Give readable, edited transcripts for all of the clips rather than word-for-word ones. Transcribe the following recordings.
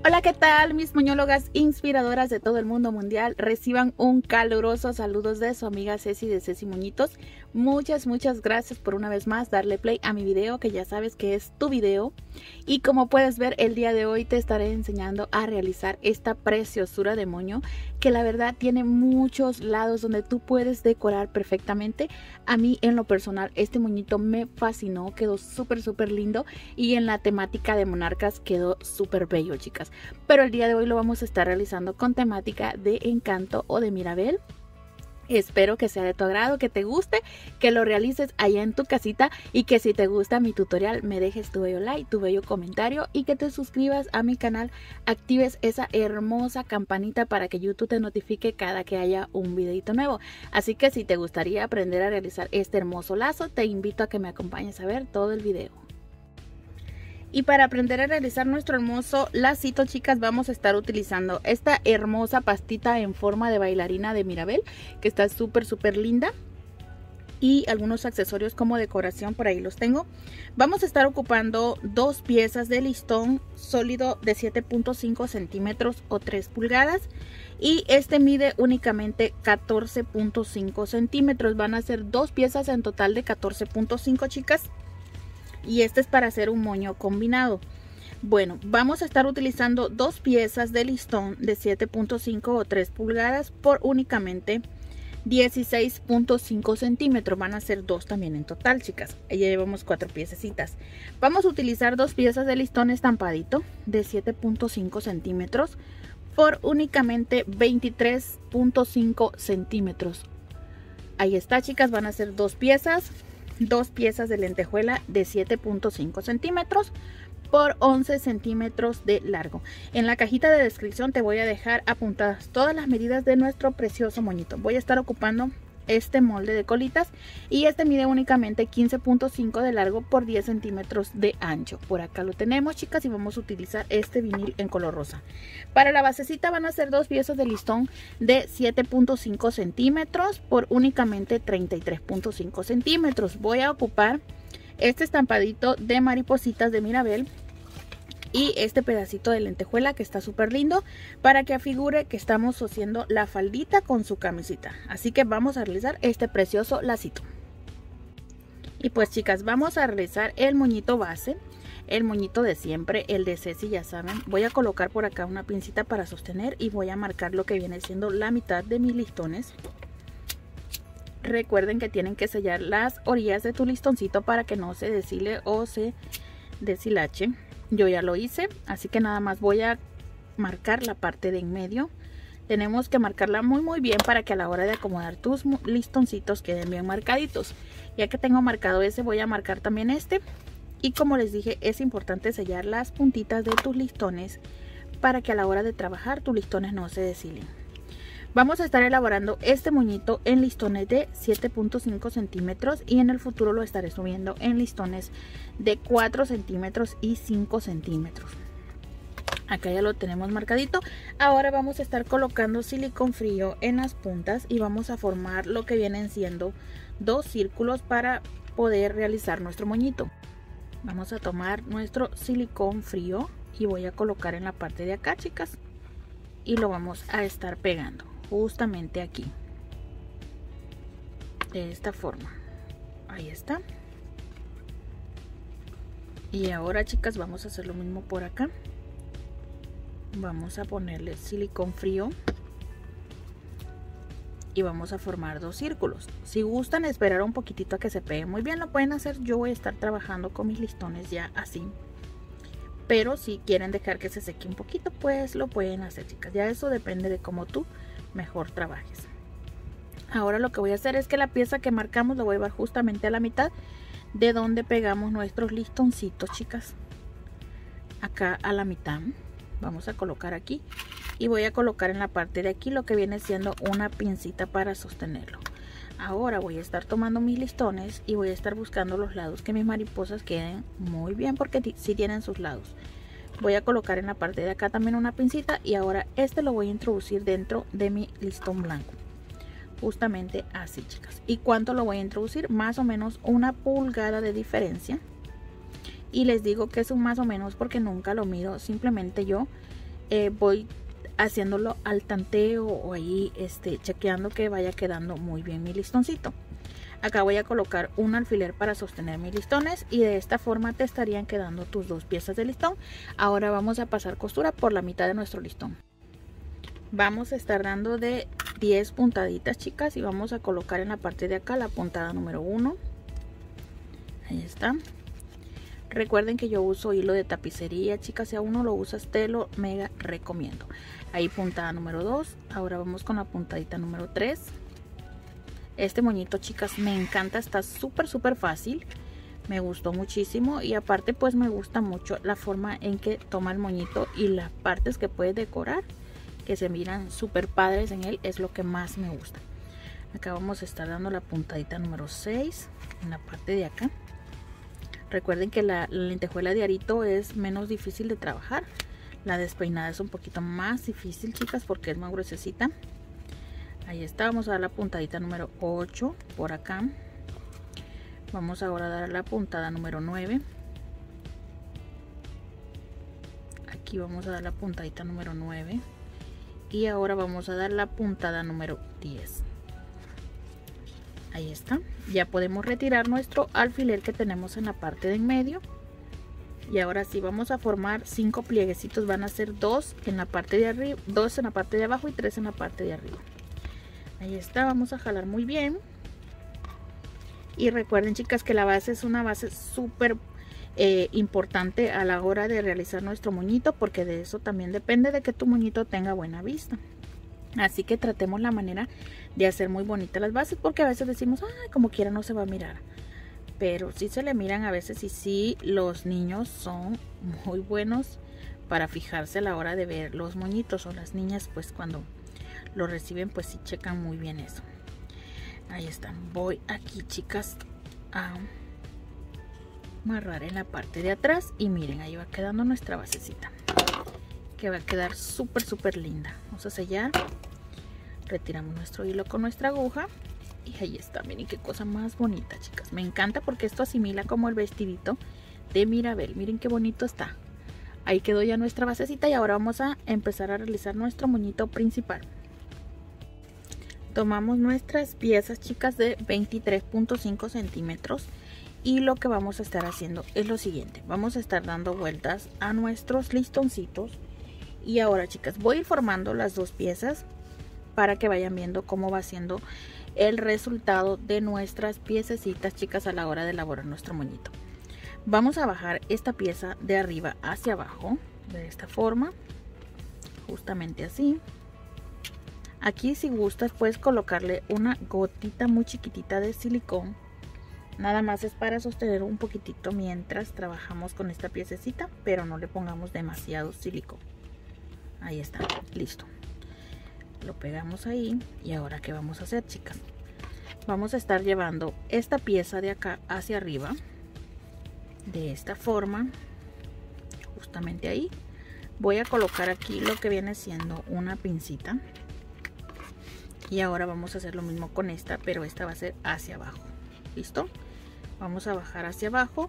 Hola, ¿qué tal? Mis moñólogas inspiradoras de todo el mundo mundial, reciban un caluroso saludos de su amiga Ceci de Ceci Moñitos. Muchas gracias por una vez más darle play a mi video, que ya sabes que es tu video. Y como puedes ver, el día de hoy te estaré enseñando a realizar esta preciosura de moño, que la verdad tiene muchos lados donde tú puedes decorar perfectamente. A mí en lo personal este moñito me fascinó, quedó súper lindo, y en la temática de monarcas quedó súper bello, chicas. Pero el día de hoy lo vamos a estar realizando con temática de encanto o de Mirabel. Espero que sea de tu agrado, que te guste, que lo realices allá en tu casita, y que si te gusta mi tutorial me dejes tu bello like, tu bello comentario, y que te suscribas a mi canal, actives esa hermosa campanita para que YouTube te notifique cada que haya un videito nuevo. Así que si te gustaría aprender a realizar este hermoso lazo, te invito a que me acompañes a ver todo el video. Y para aprender a realizar nuestro hermoso lacito, chicas, vamos a estar utilizando esta hermosa pastita en forma de bailarina de Mirabel, que está súper linda. Y algunos accesorios como decoración, por ahí los tengo. Vamos a estar ocupando dos piezas de listón sólido de 7.5 centímetros o 3 pulgadas. Y este mide únicamente 14.5 centímetros. Van a ser dos piezas en total de 14.5, chicas. Y este es para hacer un moño combinado. Bueno, vamos a estar utilizando dos piezas de listón de 7.5 o 3 pulgadas por únicamente 16.5 centímetros. Van a ser dos también en total, chicas. Ya llevamos 4 piececitas. Vamos a utilizar dos piezas de listón estampadito de 7.5 centímetros por únicamente 23.5 centímetros. Ahí está, chicas. Van a ser dos piezas de lentejuela de 7.5 centímetros por 11 centímetros de largo. En la cajita de descripción te voy a dejar apuntadas todas las medidas de nuestro precioso moñito. Voy a estar ocupando este molde de colitas, y este mide únicamente 15.5 de largo por 10 centímetros de ancho. Por acá lo tenemos, chicas, y vamos a utilizar este vinil en color rosa. Para la basecita van a ser dos piezas de listón de 7.5 centímetros por únicamente 33.5 centímetros. Voy a ocupar este estampadito de maripositas de Mirabel y este pedacito de lentejuela que está súper lindo, para que afigure que estamos cosiendo la faldita con su camisita. Así que vamos a realizar este precioso lacito. Y pues, chicas, vamos a realizar el moñito base, el moñito de siempre, el de Ceci, ya saben. Voy a colocar por acá una pincita para sostener y voy a marcar lo que viene siendo la mitad de mis listones. Recuerden que tienen que sellar las orillas de tu listoncito para que no se deshile o se deshilache. Yo ya lo hice, así que nada más voy a marcar la parte de en medio. Tenemos que marcarla muy bien para que a la hora de acomodar tus listoncitos queden bien marcaditos. Ya que tengo marcado ese, voy a marcar también este. Y como les dije, es importante sellar las puntitas de tus listones para que a la hora de trabajar tus listones no se deshilen. Vamos a estar elaborando este moñito en listones de 7.5 centímetros y en el futuro lo estaré subiendo en listones de 4 centímetros y 5 centímetros. Acá ya lo tenemos marcadito. Ahora vamos a estar colocando silicón frío en las puntas y vamos a formar lo que vienen siendo dos círculos para poder realizar nuestro moñito. Vamos a tomar nuestro silicón frío y voy a colocar en la parte de acá, chicas, y lo vamos a estar pegando justamente aquí, de esta forma. Ahí está. Y ahora, chicas, vamos a hacer lo mismo por acá. Vamos a ponerle silicón frío y vamos a formar dos círculos. Si gustan esperar un poquitito a que se pegue muy bien, lo pueden hacer. Yo voy a estar trabajando con mis listones ya así, pero si quieren dejar que se seque un poquito, pues lo pueden hacer, chicas. Ya eso depende de cómo tú mejor trabajes. Ahora lo que voy a hacer es que la pieza que marcamos lo voy a llevar justamente a la mitad de donde pegamos nuestros listoncitos, chicas. Acá a la mitad vamos a colocar aquí, y voy a colocar en la parte de aquí lo que viene siendo una pincita para sostenerlo. Ahora voy a estar tomando mis listones y voy a estar buscando los lados que mis mariposas queden muy bien, porque sí tienen sus lados. Voy a colocar en la parte de acá también una pincita, y ahora este lo voy a introducir dentro de mi listón blanco, justamente así, chicas. ¿Y cuánto lo voy a introducir? Más o menos 1 pulgada de diferencia. Y les digo que es un más o menos porque nunca lo mido, simplemente yo voy haciéndolo al tanteo o ahí chequeando que vaya quedando muy bien mi listoncito. Acá voy a colocar un alfiler para sostener mis listones y de esta forma te estarían quedando tus 2 piezas de listón. Ahora vamos a pasar costura por la mitad de nuestro listón. Vamos a estar dando de 10 puntaditas, chicas, y vamos a colocar en la parte de acá la puntada número 1. Ahí está. Recuerden que yo uso hilo de tapicería, chicas. Si aún no lo usas, te lo mega recomiendo. Ahí puntada número 2. Ahora vamos con la puntadita número 3. Este moñito, chicas, me encanta. Está súper fácil. Me gustó muchísimo. Y aparte, pues me gusta mucho la forma en que toma el moñito y las partes que puede decorar, que se miran súper padres en él. Es lo que más me gusta. Acá vamos a estar dando la puntadita número 6 en la parte de acá. Recuerden que la lentejuela de arito es menos difícil de trabajar. La despeinada es un poquito más difícil, chicas, porque es más gruesecita. Ahí está. Vamos a dar la puntadita número 8 por acá. Vamos ahora a dar la puntada número 9. Aquí vamos a dar la puntadita número 9. Y ahora vamos a dar la puntada número 10. Ahí está. Ya podemos retirar nuestro alfiler que tenemos en la parte de en medio. Y ahora sí vamos a formar 5 plieguecitos. Van a ser 2 en la parte de arriba, 2 en la parte de abajo y 3 en la parte de arriba. Ahí está. Vamos a jalar muy bien. Y recuerden, chicas, que la base es una base súper importante a la hora de realizar nuestro moñito, porque de eso también depende de que tu moñito tenga buena vista. Así que tratemos la manera de hacer muy bonitas las bases, porque a veces decimos, ay, como quiera no se va a mirar. Pero sí se le miran a veces, y sí, los niños son muy buenos para fijarse a la hora de ver los moñitos, o las niñas pues cuando lo reciben pues sí checan muy bien eso. Ahí están. Voy aquí, chicas, a amarrar en la parte de atrás y miren, ahí va quedando nuestra basecita, que va a quedar súper linda. Vamos a sellar. Retiramos nuestro hilo con nuestra aguja y ahí está. Miren qué cosa más bonita, chicas. Me encanta porque esto asimila como el vestidito de Mirabel. Miren qué bonito está. Ahí quedó ya nuestra basecita y ahora vamos a empezar a realizar nuestro moñito principal. Tomamos nuestras piezas, chicas, de 23.5 centímetros y lo que vamos a estar haciendo es lo siguiente. Vamos a estar dando vueltas a nuestros listoncitos y ahora, chicas, voy a ir formando las 2 piezas para que vayan viendo cómo va siendo el resultado de nuestras piececitas, chicas, a la hora de elaborar nuestro moñito. Vamos a bajar esta pieza de arriba hacia abajo de esta forma, justamente así. Aquí, si gustas, puedes colocarle una gotita muy chiquitita de silicón. Nada más es para sostener un poquitito mientras trabajamos con esta piececita, pero no le pongamos demasiado silicón. Ahí está, listo. Lo pegamos ahí. Y ahora, ¿qué vamos a hacer, chicas? Vamos a estar llevando esta pieza de acá hacia arriba, de esta forma, justamente ahí. Voy a colocar aquí lo que viene siendo una pincita. Y ahora vamos a hacer lo mismo con esta, pero esta va a ser hacia abajo. ¿Listo? Vamos a bajar hacia abajo.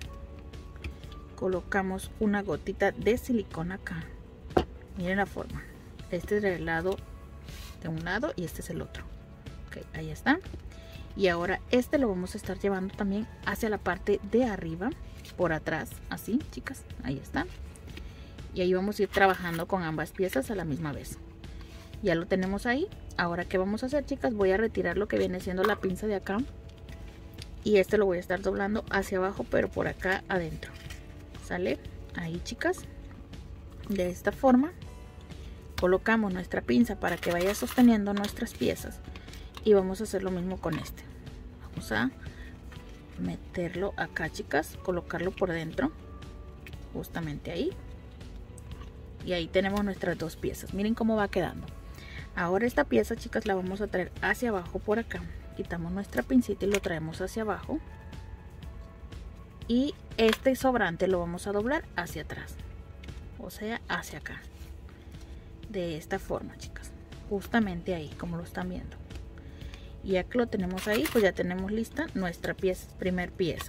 Colocamos una gotita de silicón acá. Miren la forma. Este es del lado de un lado y este es el otro. Ok, ahí está. Y ahora este lo vamos a estar llevando también hacia la parte de arriba, por atrás, así, chicas. Ahí está. Y ahí vamos a ir trabajando con ambas piezas a la misma vez. Ya lo tenemos ahí. Ahora, ¿qué vamos a hacer, chicas? Voy a retirar lo que viene siendo la pinza de acá. Y este lo voy a estar doblando hacia abajo, pero por acá adentro. ¿Sale? Ahí, chicas. De esta forma. Colocamos nuestra pinza para que vaya sosteniendo nuestras piezas. Y vamos a hacer lo mismo con este. Vamos a meterlo acá, chicas. Colocarlo por dentro. Justamente ahí. Y ahí tenemos nuestras 2 piezas. Miren cómo va quedando. Ahora esta pieza, chicas, la vamos a traer hacia abajo por acá. Quitamos nuestra pincita y lo traemos hacia abajo. Y este sobrante lo vamos a doblar hacia atrás. O sea, hacia acá. De esta forma, chicas. Justamente ahí, como lo están viendo. Y ya que lo tenemos ahí, pues ya tenemos lista nuestra pieza, primer pieza.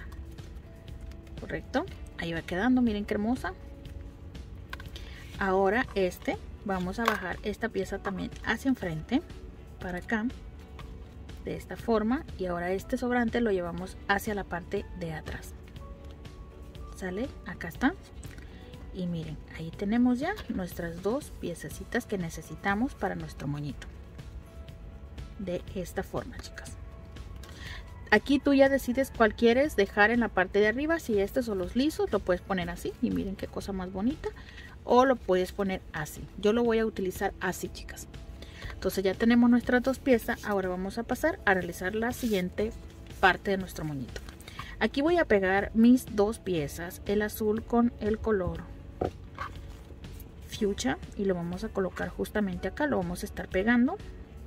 ¿Correcto? Ahí va quedando, miren qué hermosa. Ahora vamos a bajar esta pieza también hacia enfrente, para acá, de esta forma, y ahora este sobrante lo llevamos hacia la parte de atrás. ¿Sale? Acá está. Y miren, ahí tenemos ya nuestras dos piececitas que necesitamos para nuestro moñito. De esta forma, chicas. Aquí tú ya decides cuál quieres dejar en la parte de arriba. Si este solo es liso, lo puedes poner así. Y miren qué cosa más bonita. O lo puedes poner así. Yo lo voy a utilizar así, chicas. Entonces ya tenemos nuestras dos piezas. Ahora vamos a pasar a realizar la siguiente parte de nuestro moñito. Aquí voy a pegar mis dos piezas, el azul con el color fuchsia, y lo vamos a colocar justamente acá. Lo vamos a estar pegando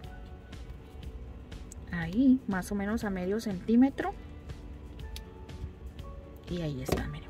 ahí, más o menos a medio centímetro, y ahí está, miren,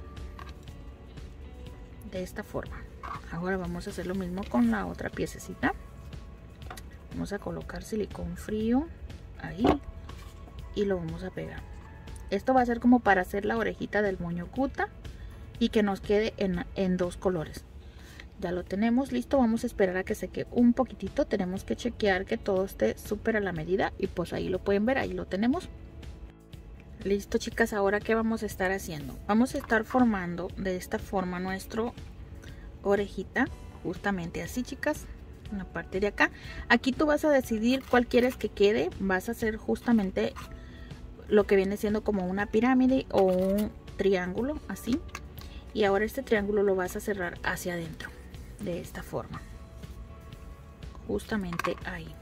de esta forma. Ahora vamos a hacer lo mismo con la otra piececita. Vamos a colocar silicón frío ahí y lo vamos a pegar. Esto va a ser como para hacer la orejita del moño Kuta y que nos quede en dos colores. Ya lo tenemos listo. Vamos a esperar a que seque un poquitito. Tenemos que chequear que todo esté súper a la medida, y pues ahí lo pueden ver, ahí lo tenemos. Listo, chicas. Ahora, ¿qué vamos a estar haciendo? Vamos a estar formando de esta forma nuestro orejita, justamente así, chicas, en la parte de acá. Aquí tú vas a decidir cuál quieres que quede. Vas a hacer justamente lo que viene siendo como una pirámide o un triángulo, así. Y ahora este triángulo lo vas a cerrar hacia adentro, de esta forma, justamente ahí.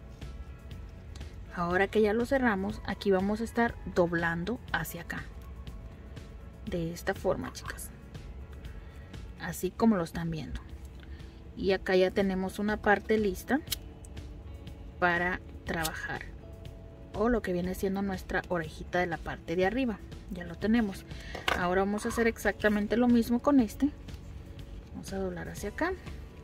Ahora que ya lo cerramos, aquí vamos a estar doblando hacia acá, de esta forma, chicas, así como lo están viendo. Y acá ya tenemos una parte lista para trabajar, o lo que viene siendo nuestra orejita de la parte de arriba. Ya lo tenemos. Ahora vamos a hacer exactamente lo mismo con este. Vamos a doblar hacia acá,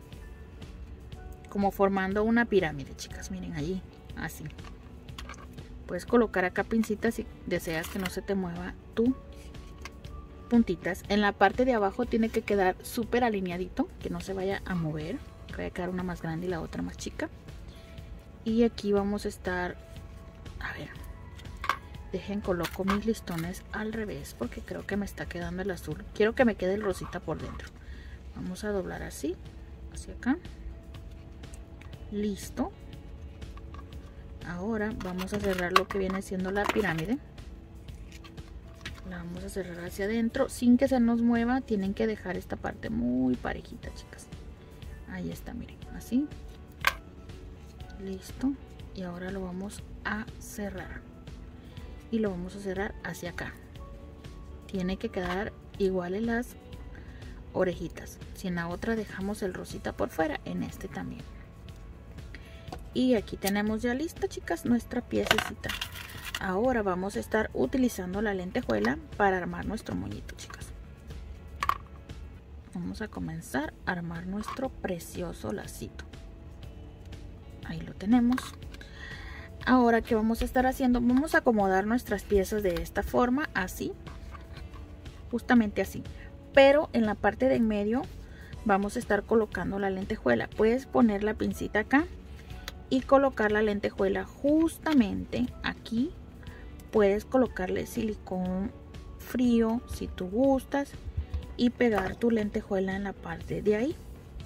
como formando una pirámide, chicas. Miren allí, así. Puedes colocar acá pincitas si deseas que no se te mueva tu puntitas. En la parte de abajo tiene que quedar súper alineadito, que no se vaya a mover. Que vaya a quedar una más grande y la otra más chica. Y aquí vamos a estar, a ver, dejen coloco mis listones al revés porque creo que me está quedando el azul. Quiero que me quede el rosita por dentro. Vamos a doblar así, hacia acá. Listo. Ahora vamos a cerrar lo que viene siendo la pirámide. La vamos a cerrar hacia adentro sin que se nos mueva. Tienen que dejar esta parte muy parejita, chicas. Ahí está, miren, así. Listo. Y ahora lo vamos a cerrar. Y lo vamos a cerrar hacia acá. Tiene que quedar igual en las orejitas. Si en la otra dejamos el rosita por fuera, en este también. Y aquí tenemos ya lista, chicas, nuestra piececita. Ahora vamos a estar utilizando la lentejuela para armar nuestro moñito, chicas. Vamos a comenzar a armar nuestro precioso lacito. Ahí lo tenemos. Ahora, ¿qué vamos a estar haciendo? Vamos a acomodar nuestras piezas de esta forma, así, justamente así. Pero en la parte de en medio vamos a estar colocando la lentejuela. Puedes poner la pincita acá y colocar la lentejuela justamente aquí. Puedes colocarle silicón frío si tú gustas y pegar tu lentejuela en la parte de ahí,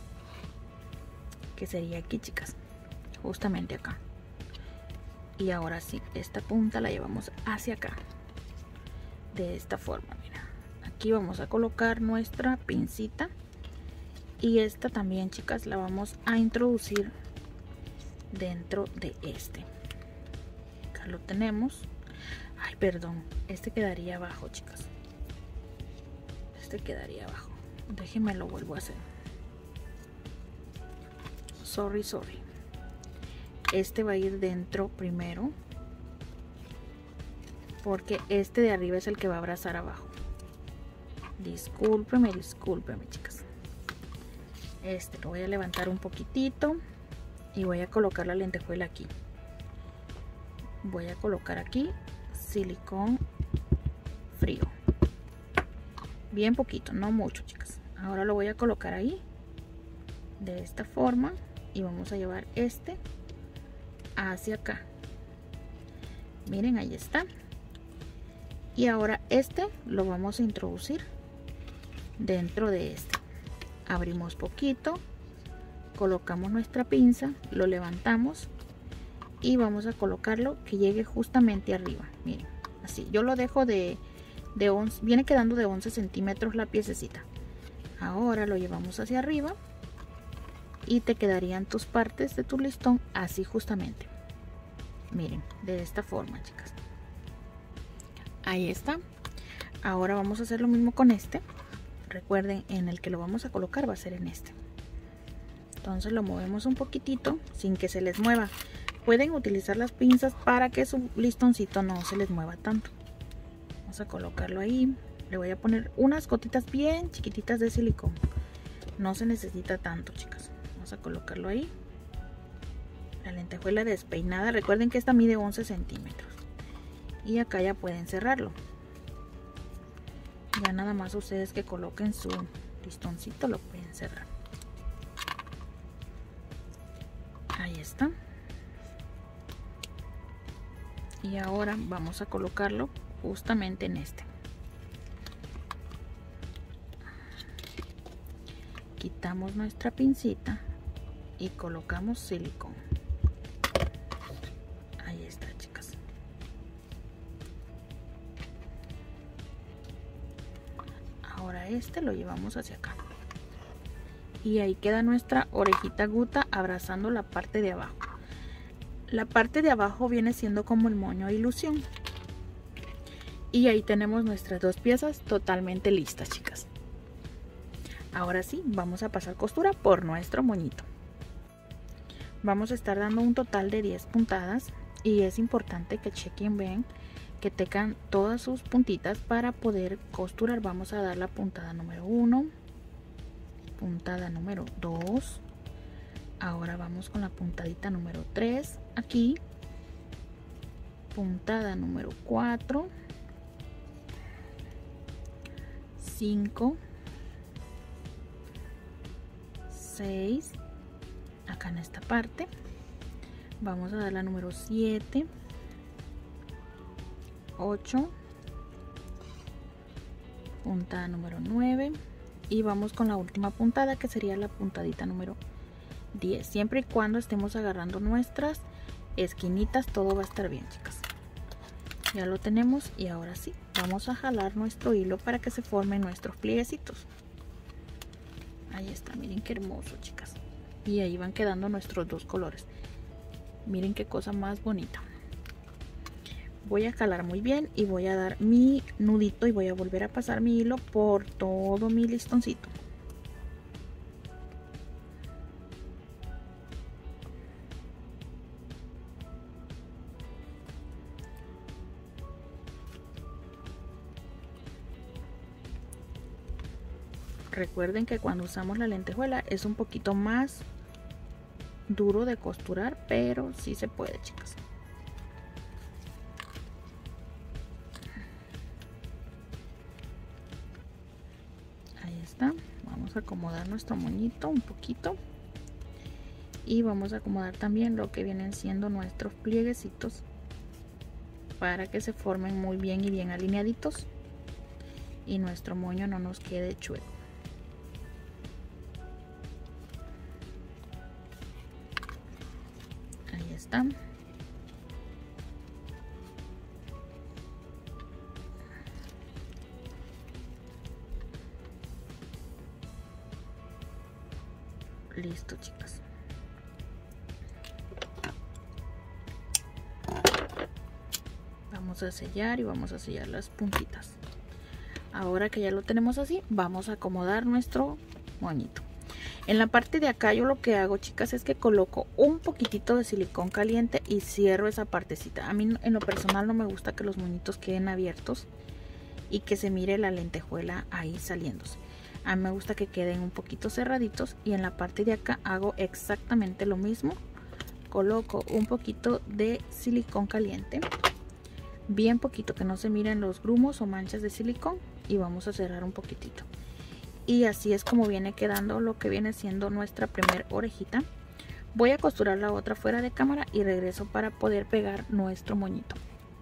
que sería aquí, chicas, justamente acá. Y ahora sí, esta punta la llevamos hacia acá, de esta forma. Mira, aquí vamos a colocar nuestra pincita y esta también, chicas, la vamos a introducir dentro de este. Acá lo tenemos. Ay, perdón, este quedaría abajo, chicas. Este quedaría abajo. Déjenme lo vuelvo a hacer. Sorry. Este va a ir dentro primero, porque este de arriba es el que va a abrazar abajo. Discúlpeme, chicas. Este lo voy a levantar un poquitito y voy a colocar la lentejuela aquí. Voy a colocar aquí silicón frío. Bien poquito, no mucho, chicas. Ahora lo voy a colocar ahí, de esta forma y vamos a llevar este hacia acá. Miren, ahí está. Y ahora este lo vamos a introducir dentro de este. Abrimos poquito, colocamos nuestra pinza, lo levantamos y vamos a colocarlo que llegue justamente arriba. Miren, así. Yo lo dejo de 11, viene quedando de 11 centímetros la piececita. Ahora lo llevamos hacia arriba y te quedarían tus partes de tu listón así justamente. Miren, de esta forma, chicas. Ahí está. Ahora vamos a hacer lo mismo con este. Recuerden, en el que lo vamos a colocar va a ser en este. Entonces lo movemos un poquitito sin que se les mueva. Pueden utilizar las pinzas para que su listoncito no se les mueva tanto. Vamos a colocarlo ahí. Le voy a poner unas gotitas bien chiquititas de silicón. No se necesita tanto, chicas. Vamos a colocarlo ahí. La lentejuela despeinada. Recuerden que esta mide 11 centímetros. Y acá ya pueden cerrarlo. Ya nada más ustedes que coloquen su listoncito lo pueden cerrar. Ahí está. Y ahora vamos a colocarlo justamente en este. Quitamos nuestra pincita y colocamos silicón. Ahí está, chicas. Ahora este lo llevamos hacia acá. Y ahí queda nuestra orejita Guta abrazando la parte de abajo. La parte de abajo viene siendo como el moño de ilusión. Y ahí tenemos nuestras dos piezas totalmente listas, chicas. Ahora sí, vamos a pasar costura por nuestro moñito. Vamos a estar dando un total de 10 puntadas. Y es importante que chequen, ven, que tengan todas sus puntitas para poder costurar. Vamos a dar la puntada número 1, puntada número 2. Ahora vamos con la puntadita número 3 aquí, puntada número 4, 5, 6, acá en esta parte. Vamos a dar la número 7, 8, puntada número 9 y vamos con la última puntada que sería la puntadita número 10. Siempre y cuando estemos agarrando nuestras esquinitas todo va a estar bien, chicas. Ya lo tenemos y ahora sí vamos a jalar nuestro hilo para que se formen nuestros plieguecitos. Ahí está, miren qué hermoso, chicas. Y ahí van quedando nuestros dos colores. Miren qué cosa más bonita. Voy a jalar muy bien y voy a dar mi nudito y voy a volver a pasar mi hilo por todo mi listoncito. Recuerden que cuando usamos la lentejuela es un poquito más duro de costurar, pero sí se puede, chicas. Ahí está. Vamos a acomodar nuestro moñito un poquito y vamos a acomodar también lo que vienen siendo nuestros plieguecitos para que se formen muy bien y bien alineaditos y nuestro moño no nos quede chueco. Ahí está. Listo, chicas. Vamos a sellar y vamos a sellar las puntitas. Ahora que ya lo tenemos así, vamos a acomodar nuestro moñito. En la parte de acá yo lo que hago, chicas, es que coloco un poquitito de silicón caliente y cierro esa partecita. A mí en lo personal no me gusta que los moñitos queden abiertos y que se mire la lentejuela ahí saliéndose. A mí me gusta que queden un poquito cerraditos y en la parte de acá hago exactamente lo mismo. Coloco un poquito de silicón caliente, bien poquito, que no se miren los grumos o manchas de silicón, y vamos a cerrar un poquitito. Y así es como viene quedando lo que viene siendo nuestra primera orejita. Voy a costurar la otra fuera de cámara y regreso para poder pegar nuestro moñito.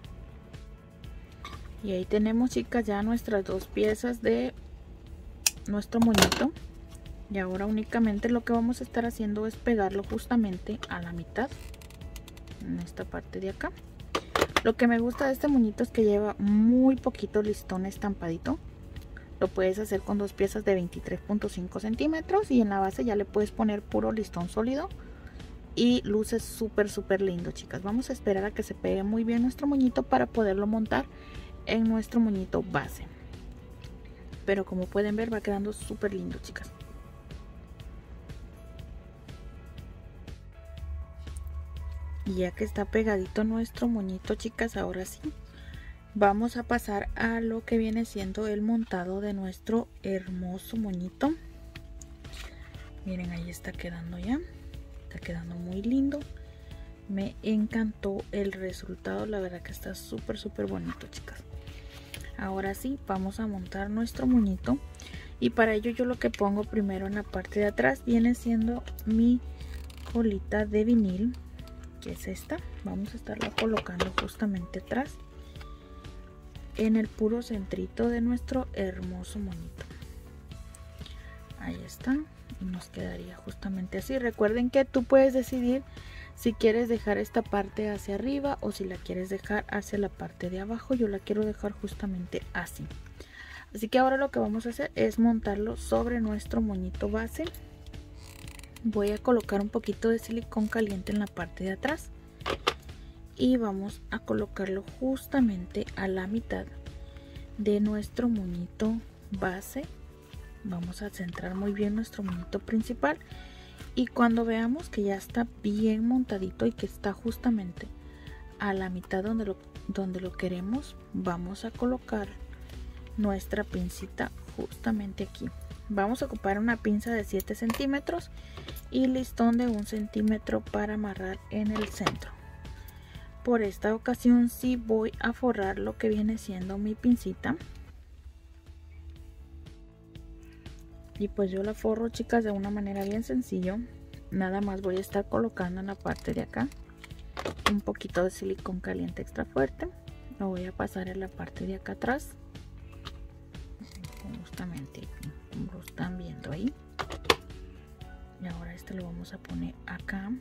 Y ahí tenemos, chicas, ya nuestras dos piezas de nuestro moñito. Y ahora únicamente lo que vamos a estar haciendo es pegarlo justamente a la mitad, en esta parte de acá. Lo que me gusta de este moñito es que lleva muy poquito listón estampadito. Lo puedes hacer con dos piezas de 23.5 centímetros y en la base ya le puedes poner puro listón sólido y luce súper lindo, chicas. Vamos a esperar a que se pegue muy bien nuestro moñito para poderlo montar en nuestro moñito base. Pero como pueden ver, va quedando súper lindo, chicas. Y ya que está pegadito nuestro moñito, chicas, ahora sí vamos a pasar a lo que viene siendo el montado de nuestro hermoso moñito. Miren, ahí está quedando ya. Está quedando muy lindo. Me encantó el resultado. La verdad que está súper bonito, chicas. Ahora sí, vamos a montar nuestro moñito. Y para ello yo lo que pongo primero en la parte de atrás viene siendo mi colita de vinil, que es esta. Vamos a estarla colocando justamente atrás, en el puro centrito de nuestro hermoso moñito. Ahí está, y nos quedaría justamente así. Recuerden que tú puedes decidir si quieres dejar esta parte hacia arriba o si la quieres dejar hacia la parte de abajo. Yo la quiero dejar justamente así. Así que ahora lo que vamos a hacer es montarlo sobre nuestro moñito base. Voy a colocar un poquito de silicón caliente en la parte de atrás y vamos a colocarlo justamente a la mitad de nuestro moñito base. Vamos a centrar muy bien nuestro moñito principal y cuando veamos que ya está bien montadito y que está justamente a la mitad donde lo queremos, vamos a colocar nuestra pincita justamente aquí. Vamos a ocupar una pinza de 7 centímetros y listón de 1 centímetro para amarrar en el centro. Por esta ocasión sí voy a forrar lo que viene siendo mi pincita. Y pues yo la forro, chicas, de una manera bien sencillo. Nada más voy a estar colocando en la parte de acá un poquito de silicón caliente extra fuerte. Lo voy a pasar en la parte de acá atrás, justamente como lo están viendo ahí. Y ahora este lo vamos a poner acá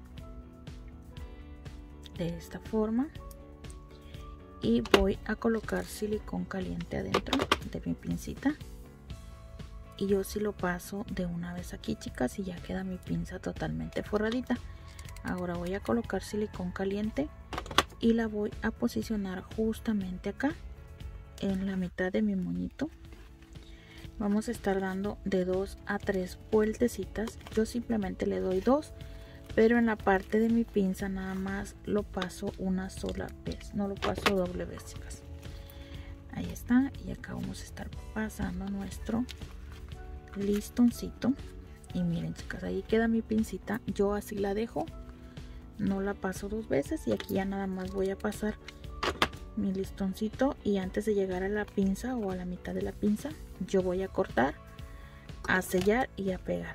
de esta forma y voy a colocar silicón caliente adentro de mi pincita y yo sí lo paso de una vez aquí, chicas, y ya queda mi pinza totalmente forradita. Ahora voy a colocar silicón caliente y la voy a posicionar justamente acá en la mitad de mi moñito. Vamos a estar dando de 2 a 3 vueltecitas. Yo simplemente le doy 2, pero en la parte de mi pinza nada más lo paso una sola vez, no lo paso doble vez, chicas. Ahí está, y acá vamos a estar pasando nuestro listoncito. Y miren, chicas, ahí queda mi pincita. Yo así la dejo, no la paso 2 veces, y aquí ya nada más voy a pasar mi listoncito y antes de llegar a la pinza o a la mitad de la pinza yo voy a cortar, a sellar y a pegar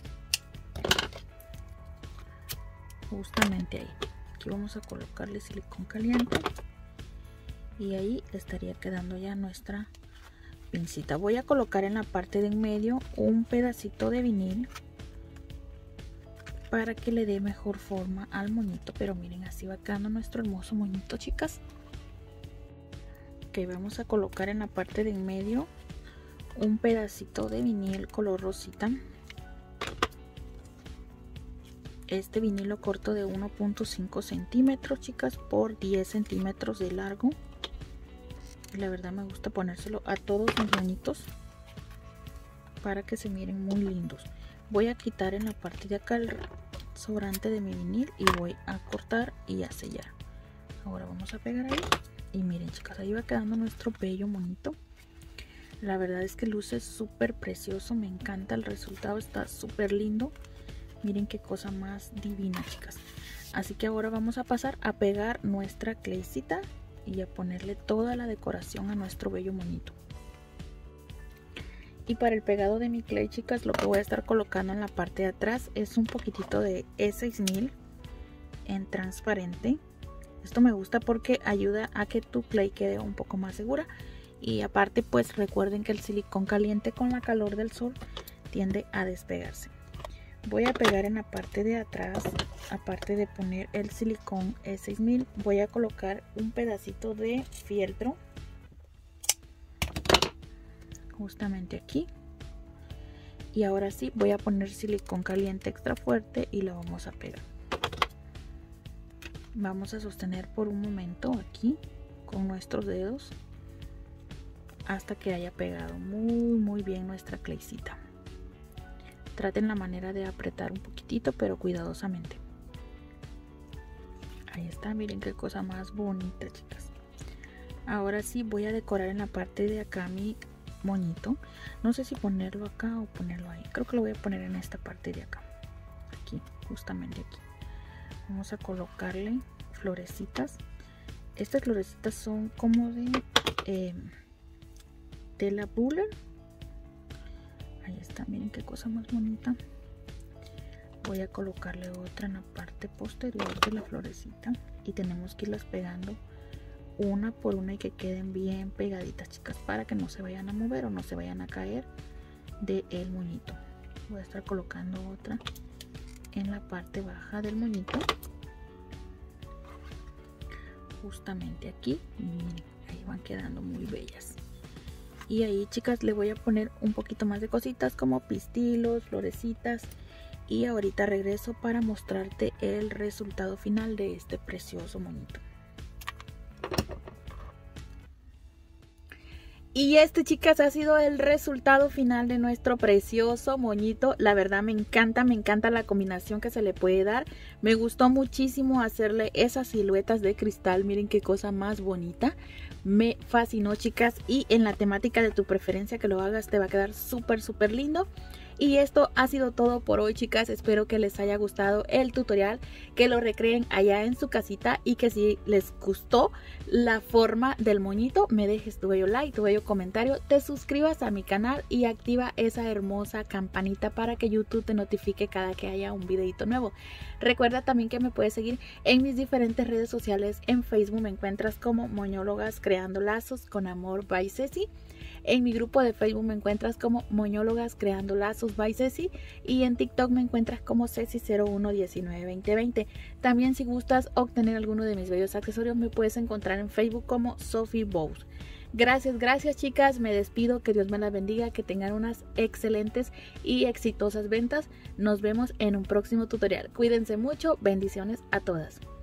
justamente ahí. Aquí vamos a colocarle silicón caliente y ahí estaría quedando ya nuestra pincita. Voy a colocar en la parte de en medio un pedacito de vinil para que le dé mejor forma al moñito, pero miren, así va quedando nuestro hermoso moñito, chicas. Ok, vamos a colocar en la parte de en medio un pedacito de vinil color rosita. Este vinil lo corto de 1.5 centímetros, chicas, por 10 centímetros de largo. La verdad me gusta ponérselo a todos mis moñitos para que se miren muy lindos. Voy a quitar en la parte de acá el sobrante de mi vinil y voy a cortar y a sellar. Ahora vamos a pegar ahí y miren, chicas, ahí va quedando nuestro bello monito. La verdad es que luce súper precioso, me encanta el resultado, está súper lindo. Miren qué cosa más divina, chicas. Así que ahora vamos a pasar a pegar nuestra claycita y a ponerle toda la decoración a nuestro bello monito. Y para el pegado de mi clay, chicas, lo que voy a estar colocando en la parte de atrás es un poquitito de E6000 en transparente. Esto me gusta porque ayuda a que tu clay quede un poco más segura. Y aparte, pues recuerden que el silicón caliente con la calor del sol tiende a despegarse. Voy a pegar en la parte de atrás, aparte de poner el silicón E6000, voy a colocar un pedacito de fieltro justamente aquí. Y ahora sí voy a poner silicón caliente extra fuerte y lo vamos a pegar. Vamos a sostener por un momento aquí con nuestros dedos hasta que haya pegado muy bien nuestra claycita. Traten la manera de apretar un poquitito, pero cuidadosamente. Ahí está, miren qué cosa más bonita, chicas. Ahora sí voy a decorar en la parte de acá mi moñito. No sé si ponerlo acá o ponerlo ahí. Creo que lo voy a poner en esta parte de acá. Aquí, justamente aquí. Vamos a colocarle florecitas. Estas florecitas son como de tela buller. Ahí está, miren qué cosa más bonita. Voy a colocarle otra en la parte posterior de la florecita. Y tenemos que irlas pegando una por una y que queden bien pegaditas, chicas, para que no se vayan a mover o no se vayan a caer del moñito. Voy a estar colocando otra en la parte baja del moñito, justamente aquí. Miren, ahí van quedando muy bellas. Y ahí, chicas, le voy a poner un poquito más de cositas como pistilos, florecitas. Y ahorita regreso para mostrarte el resultado final de este precioso moñito. Y este, chicas, ha sido el resultado final de nuestro precioso moñito. La verdad me encanta la combinación que se le puede dar. Me gustó muchísimo hacerle esas siluetas de cristal. Miren qué cosa más bonita. Me fascinó, chicas, y en la temática de tu preferencia que lo hagas te va a quedar súper lindo. Y esto ha sido todo por hoy, chicas. Espero que les haya gustado el tutorial, que lo recreen allá en su casita y que si les gustó la forma del moñito, me dejes tu bello like, tu bello comentario, te suscribas a mi canal y activa esa hermosa campanita para que YouTube te notifique cada que haya un videito nuevo. Recuerda también que me puedes seguir en mis diferentes redes sociales. En Facebook me encuentras como Moñólogas Creando Lazos con Amor by Ceci. En mi grupo de Facebook me encuentras como Moñólogas Creando Lazos by Ceci. Y en TikTok me encuentras como Ceci01192020. También, si gustas obtener alguno de mis bellos accesorios, me puedes encontrar en Facebook como Sophie Bows. Gracias, chicas. Me despido. Que Dios me las bendiga. Que tengan unas excelentes y exitosas ventas. Nos vemos en un próximo tutorial. Cuídense mucho. Bendiciones a todas.